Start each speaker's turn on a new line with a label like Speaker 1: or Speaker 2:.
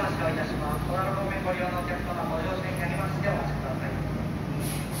Speaker 1: 話をいたします。小田原方面ご利用のお客様、ご乗車になりましてお待ちください。